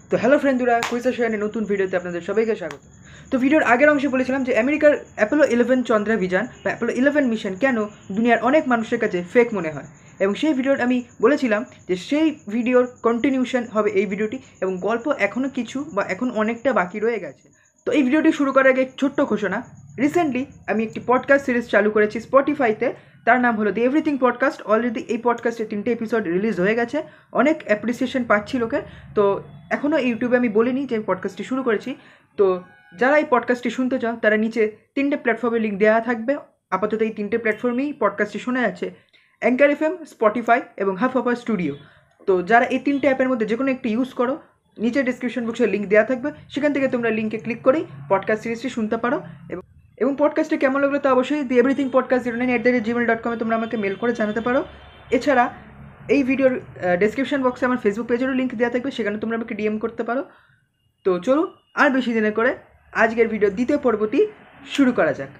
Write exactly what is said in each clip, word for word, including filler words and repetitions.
তো হ্যালো ফ্রেন্ডুরা, কুইজের সায়ানের নতুন ভিডিওতে আপনাদের সবাইকে স্বাগত। তো ভিডিওর আগের অংশে বলেছিলাম যে আমেরিকার অ্যাপোলো ইলেভেন চন্দ্রাভিযান বা অ্যাপোলো ইলেভেন মিশন কেন দুনিয়ার অনেক মানুষের কাছে ফেক মনে হয়, এবং সেই ভিডিওর আমি বলেছিলাম যে সেই ভিডিওর কন্টিনিউশন হবে এই ভিডিওটি, এবং গল্প এখনও কিছু বা এখন অনেকটা বাকি রয়ে গেছে। তো এই ভিডিওটি শুরু করার আগে ছোট্ট ঘোষণা, রিসেন্টলি আমি একটি পডকাস্ট সিরিজ চালু করেছি স্পটিফাইতে, তার নাম হলো দি এভরিথিং পডকাস্ট। অলরেডি এই পডকাস্টের তিনটে এপিসোড রিলিজ হয়ে গেছে, অনেক অ্যাপ্রিসিয়েশন পাচ্ছি লোকে। তো এখনও ইউটিউবে আমি বলিনি যে আমি পডকাস্টটি শুরু করেছি। তো যারা এই পডকাস্টটি শুনতে চান তারা নিচে তিনটে প্ল্যাটফর্মের লিঙ্ক দেওয়া থাকবে। আপাতত এই তিনটে প্ল্যাটফর্মেই পডকাস্টটি শোনা যাচ্ছে, অ্যাঙ্কার এফ এম, স্পটিফাই এবং হাফহাফার স্টুডিও। তো যারা এই তিনটে অ্যাপের মধ্যে যে কোনো একটি ইউজ করো, নিচে ডিসক্রিপশন বক্সে লিঙ্ক দেওয়া থাকবে, সেখান থেকে তোমরা লিঙ্কে ক্লিক করেই পডকাস্ট সিরিজটি শুনতে পারো। এবং এবং পডকাস্টটি কেমন লাগলো তা অবশ্যই the everything podcast zero nine at the rate Gmail dot কমে তোমরা আমাকে মেল করে জানাতে পারো। এছাড়া এই ভিডিওর ডেসক্রিপশন বক্সে আমার ফেসবুক পেজেরও লিঙ্ক দেওয়া থাকবে, সেখানে তোমরা আমাকে ডিএম করতে পারো। তো চলো আর বেশি দিনে করে আজকের ভিডিও দ্বিতীয় পর্বটি শুরু করা যাক।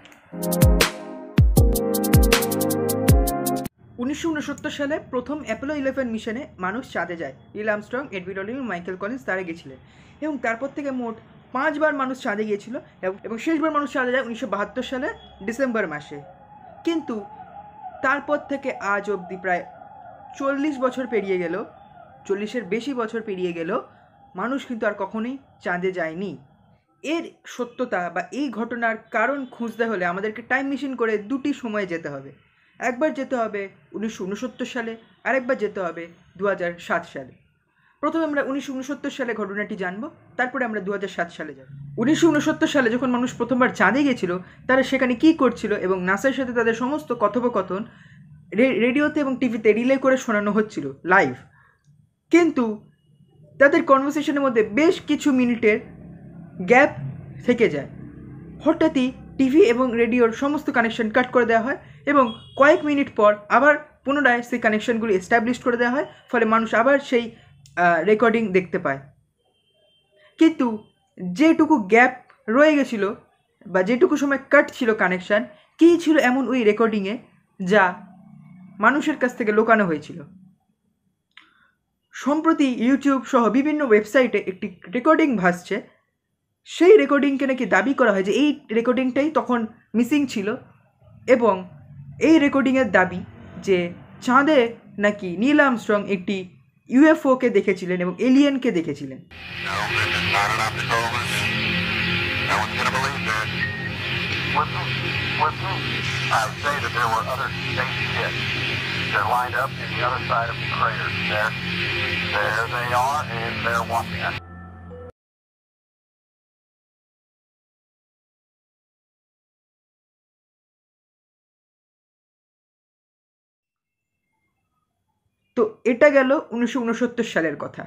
উনিশশো উনসত্তর সালে প্রথম অ্যাপোলো ইলেভেন মিশনে মানুষ চাঁদে যায়। Neil Armstrong, Edwin Aldrin, Michael Collins তারা গেছিলেন, এবং তারপর থেকে মোট পাঁচবার মানুষ চাঁদে গিয়েছিল, এবং শেষবার মানুষ চাঁদে যায় উনিশশো বাহাত্তর সালে ডিসেম্বর মাসে। কিন্তু তারপর থেকে আজ অবধি প্রায় চল্লিশ বছর পেরিয়ে গেল, চল্লিশের বেশি বছর পেরিয়ে গেল, মানুষ কিন্তু আর কখনোই চাঁদে যায়নি। এর সত্যতা বা এই ঘটনার কারণ খুঁজতে হলে আমাদেরকে টাইম মেশিন করে দুটি সময়ে যেতে হবে। একবার যেতে হবে উনিশশো উনসত্তর সালে, আরেকবার যেতে হবে দু হাজার সাত সালে। প্রথমে আমরা উনিশশো উনসত্তর সালে ঘটনাটি জানবো, তারপরে আমরা দু হাজার সাত সালে যাব। উনিশশো উনসত্তর সালে যখন মানুষ প্রথমবার চাঁদে গিয়েছিল, তারা সেখানে কী করছিল এবং নাসার সাথে তাদের সমস্ত কথোপকথন রেডিওতে এবং টিভিতে রিলে করে শোনানো হচ্ছিল লাইভ। কিন্তু তাদের কনভারসেশনের মধ্যে বেশ কিছু মিনিটের গ্যাপ থেকে যায়। হঠাৎই টিভি এবং রেডিওর সমস্ত কানেকশন কাট করে দেওয়া হয়, এবং কয়েক মিনিট পর আবার পুনরায় সেই কানেকশনগুলি এস্টাবলিশ করে দেওয়া হয়, ফলে মানুষ আবার সেই রেকর্ডিং দেখতে পায়। কিন্তু যেটুকু গ্যাপ রয়ে গেছিল বা যেটুকু সময় কাট ছিল কানেকশান, কী ছিল এমন ওই রেকর্ডিংয়ে যা মানুষের কাছ থেকে লুকানো হয়েছিল? সম্প্রতি ইউটিউব সহ বিভিন্ন ওয়েবসাইটে একটি রেকর্ডিং ভাসছে। সেই রেকর্ডিংকে নাকি দাবি করা হয় যে এই রেকর্ডিংটাই তখন মিসিং ছিল, এবং এই রেকর্ডিংয়ের দাবি যে চাঁদে নাকি নীল আর্মস্ট্রং একটি ইউএফওকে দেখেছিলেন এবং এলিয়েনকে দেখেছিলেন। তো এটা গেল উনিশশো উনসত্তর সালের কথা।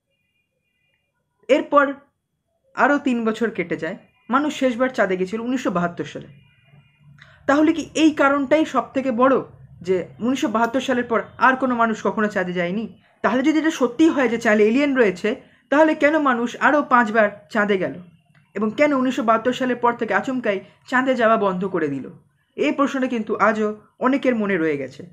এরপর আরও তিন বছর কেটে যায়, মানুষ শেষবার চাঁদে গেছিল উনিশশো বাহাত্তর সালে। তাহলে কি এই কারণটাই সব থেকে বড়, যে উনিশশো বাহাত্তর সালের পর আর কোনো মানুষ কখনো চাঁদে যায়নি? তাহলে যদি এটা সত্যিই হয় যে চাঁদে এলিয়েন রয়েছে, তাহলে কেন মানুষ আরও পাঁচবার চাঁদে গেল, এবং কেন উনিশশো বাহাত্তর সালের পর থেকে আচমকাই চাঁদে যাওয়া বন্ধ করে দিল? এই প্রশ্নটা কিন্তু আজও অনেকের মনে রয়ে গেছে।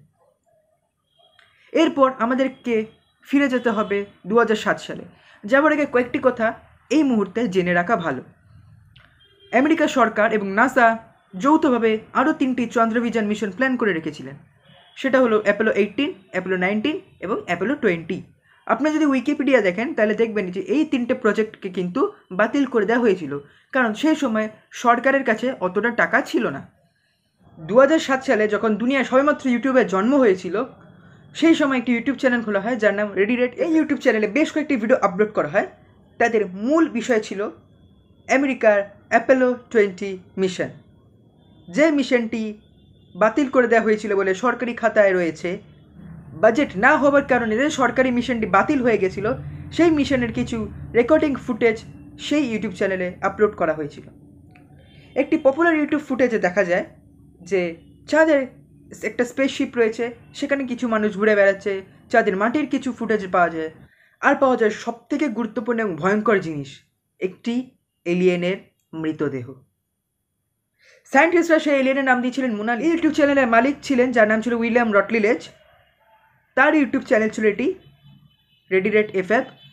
এরপর আমাদেরকে ফিরে যেতে হবে দু হাজার সাত সালে। যাবার আগে কয়েকটি কথা এই মুহূর্তে জেনে রাখা ভালো। আমেরিকা সরকার এবং নাসা যৌথভাবে আরও তিনটি চন্দ্রাভিযান মিশন প্ল্যান করে রেখেছিলেন। সেটা হলো অ্যাপোলো এইটিন, অ্যাপোলো নাইনটিন এবং অ্যাপোলো টোয়েন্টি। আপনারা যদি উইকিপিডিয়া দেখেন তাহলে দেখবেন যে এই তিনটে প্রজেক্টকে কিন্তু বাতিল করে দেওয়া হয়েছিল, কারণ সেই সময় সরকারের কাছে অতটা টাকা ছিল না। দু হাজার সাত সালে যখন দুনিয়া সবেমাত্র ইউটিউবের জন্ম হয়েছিল, সেই সময় একটি ইউটিউব চ্যানেল খোলা হয় যার নাম রেডিরেট। এই ইউটিউব চ্যানেলে বেশ কয়েকটি ভিডিও আপলোড করা হয়। তাদের মূল বিষয় ছিল আমেরিকার অ্যাপোলো টোয়েন্টি মিশন, যে মিশনটি বাতিল করে দেওয়া হয়েছিল বলে সরকারি খাতায় রয়েছে। বাজেট না হওয়ার কারণে যে সরকারি মিশনটি বাতিল হয়ে গেছিল, সেই মিশনের কিছু রেকর্ডিং ফুটেজ সেই ইউটিউব চ্যানেলে আপলোড করা হয়েছিল। একটি পপুলার ইউটিউব ফুটেজে দেখা যায় যে চাঁদের একটা স্পেসশিপ রয়েছে, সেখানে কিছু মানুষ ঘুরে বেড়াচ্ছে, চাঁদের মাটির কিছু ফুটেজ পাওয়া যায়, আর পাওয়া যায় সবথেকে গুরুত্বপূর্ণ এবং ভয়ঙ্কর জিনিস, একটি এলিয়েনের মৃতদেহ। সায়েন্টিস্টরা সেই এলিয়েনের নাম দিয়েছিলেন মোনালি। এই ইউটিউব চ্যানেলের মালিক ছিলেন যার নাম ছিল উইলিয়াম রটলিলেজ। তার ইউটিউব চ্যানেল ছিল এটি রেডিরেট এফ এফ।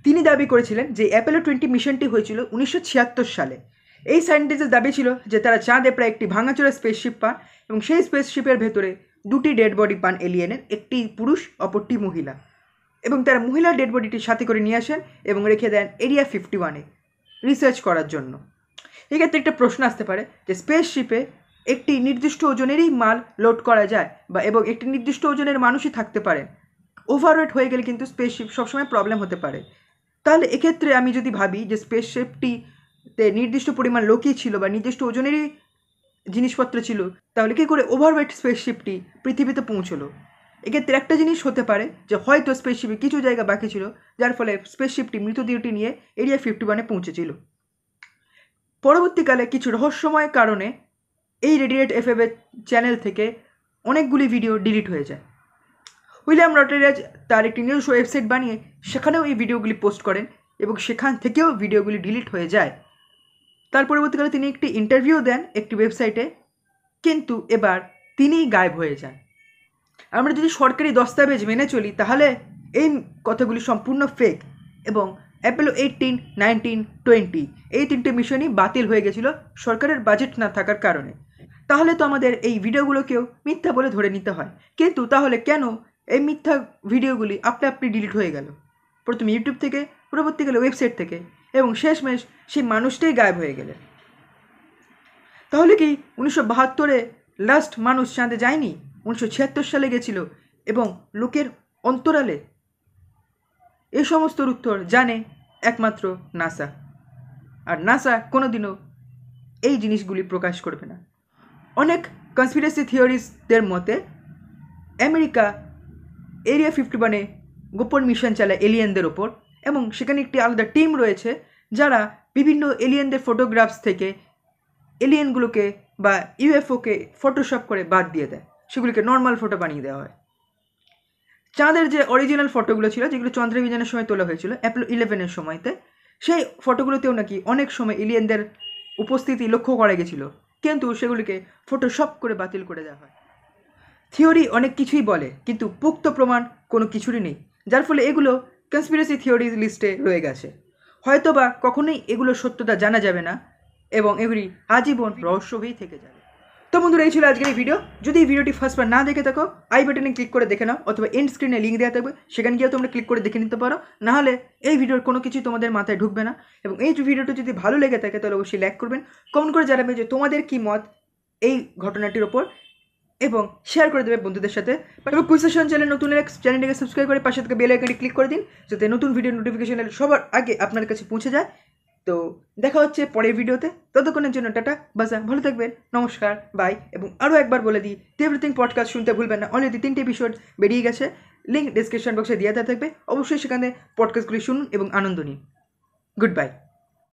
তিনি দাবি করেছিলেন যে অ্যাপোলো টোয়েন্টি মিশনটি হয়েছিল উনিশশো ছিয়াত্তর সালে। এই সায়েন্টিস্টের দাবি ছিল যে তারা চাঁদে প্রায় একটি ভাঙাচোরা স্পেসশিপ পান এবং সেই স্পেসশিপের ভেতরে দুটি ডেড বডি পান এলিয়েনের, একটি পুরুষ অপরটি মহিলা, এবং তারা মহিলার ডেড বডিটি সাথে করে নিয়ে আসেন এবং রেখে দেন এরিয়া ফিফটি ওয়ানে রিসার্চ করার জন্য। এক্ষেত্রে একটা প্রশ্ন আসতে পারে যে স্পেসশিপে একটি নির্দিষ্ট ওজনেরই মাল লোড করা যায় বা এবং একটি নির্দিষ্ট ওজনের মানুষই থাকতে পারে, ওভারওয়েট হয়ে গেলে কিন্তু স্পেসশিপ সবসময় প্রবলেম হতে পারে। তাহলে এক্ষেত্রে আমি যদি ভাবি যে স্পেসশিপটিতে নির্দিষ্ট পরিমাণ লোকই ছিল বা নির্দিষ্ট ওজনেরই জিনিসপত্র ছিল, তাহলে কী করে ওভারওয়েট স্পেসশিপটি পৃথিবীতে পৌঁছলো? এক্ষেত্রে একটা জিনিস হতে পারে যে হয়তো স্পেসশিপে কিছু জায়গা বাকি ছিল, যার ফলে স্পেসশিপটি মৃতদেহটি নিয়ে এরিয়া ফিফটি ওয়ানে পৌঁছেছিল। পরবর্তীকালে কিছু রহস্যময় কারণে এই রেডিয়েট এফএফের চ্যানেল থেকে অনেকগুলি ভিডিও ডিলিট হয়ে যায়। উইলিয়াম রটেরিয়াজ তার একটি নিউজ ওয়েবসাইট বানিয়ে সেখানেও এই ভিডিওগুলি পোস্ট করেন এবং সেখান থেকেও ভিডিওগুলি ডিলিট হয়ে যায়। তার পরবর্তীকালে তিনি একটি ইন্টারভিউ দেন একটি ওয়েবসাইটে, কিন্তু এবার তিনিই গায়েব হয়ে যান। আমরা যদি সরকারি দস্তাবেজ মেনে চলি তাহলে এই কথাগুলি সম্পূর্ণ ফেক এবং অ্যাপোলো এইটিন, নাইনটিন, টোয়েন্টি এই তিনটে মিশনই বাতিল হয়ে গেছিলো সরকারের বাজেট না থাকার কারণে। তাহলে তো আমাদের এই ভিডিওগুলোকেও মিথ্যা বলে ধরে নিতে হয়, কিন্তু তাহলে কেন এই মিথ্যা ভিডিওগুলি আপনি আপনি ডিলিট হয়ে গেল? প্রথমে ইউটিউব থেকে, পরবর্তীকালে ওয়েবসাইট থেকে, এবং শেষমেশ সেই মানুষটাই গায়েব হয়ে গেলেন। তাহলে কি উনিশশো বাহাত্তরে লাস্ট মানুষ চাঁদে যায়নি? উনিশশো ছিয়াত্তর সালে গেছিল এবং লোকের অন্তরালে? এই সমস্ত উত্তর জানে একমাত্র নাসা, আর নাসা কোনোদিনও এই জিনিসগুলি প্রকাশ করবে না। অনেক কনস্পিরেসি থিওরিস্টদের মতে আমেরিকা এরিয়া ফিফটি ওয়ানে গোপন মিশন চালায় এলিয়েনদের ওপর, এবং সেখানে একটি আলাদা টিম রয়েছে যারা বিভিন্ন এলিয়েনদের ফটোগ্রাফস থেকে এলিয়েনগুলোকে বা ইউএফওকে ফটোশপ করে বাদ দিয়ে দেয়, সেগুলিকে নর্মাল ফটো বানিয়ে দেওয়া হয়। চাঁদের যে অরিজিনাল ফটোগুলো ছিল, যেগুলো চন্দ্রাভিযানের সময় তোলা হয়েছিল অ্যাপোলো ইলেভেনের সময়তে, সেই ফটোগুলোতেও নাকি অনেক সময় এলিয়েনদের উপস্থিতি লক্ষ্য করা গেছিলো, কিন্তু সেগুলিকে ফটোশপ করে বাতিল করে দেওয়া হয়। থিওরি অনেক কিছুই বলে, কিন্তু পুক্ত প্রমাণ কোনো কিছুরই নেই, যার ফলে এগুলো কনস্পিরেসি থিওরিজ লিস্টে রয়ে গেছে। হয়তোবা কখনোই এগুলোর সত্যতা জানা যাবে না এবং এগুলি আজীবন রহস্য হয়েই থেকে যাবে। তো বন্ধুরা, এই ছিল আজকের এই ভিডিও। যদি এই ভিডিওটি ফার্স্টবার না দেখে থাকো, আই বাটনে ক্লিক করে দেখে নাও, অথবা এন্ড স্ক্রিনে লিঙ্ক দেওয়া থাকবে, সেখানে গিয়ে তোমরা ক্লিক করে দেখে নিতে পারো। নাহলে এই ভিডিওর কোনো কিছুই তোমাদের মাথায় ঢুকবে না। এবং এই ভিডিওটি যদি ভালো লেগে থাকে তাহলে অবশ্যই লাইক করবেন, কমেন্ট করে জানাবেন যে তোমাদের কী মত এই ঘটনাটির ওপর, এবং শেয়ার করে দেবে বন্ধুদের সাথে। এবং কুইজেশন চ্যানেল নতুন চ্যানেলটিকে সাবস্ক্রাইব করে পাশে থেকে বেল আইকনটি ক্লিক করে দিন, যাতে নতুন ভিডিও নোটিফিকেশন সবার আগে আপনার কাছে পৌঁছে যায়। তো দেখা হচ্ছে পরের ভিডিওতে, ততক্ষণের জন্য টাটা বাজা, ভালো থাকবেন, নমস্কার, বাই। এবং আরও একবার বলে দিই, এভরিথিং পডকাস্ট শুনতে ভুলবেন না। অলরেডি তিনটে এপিসোড বেরিয়ে গেছে, লিঙ্ক ডিসক্রিপশন বক্সে দেওয়া থাকবে, অবশ্যই সেখানে পডকাস্টগুলি শুনুন এবং আনন্দ নিন। Good by.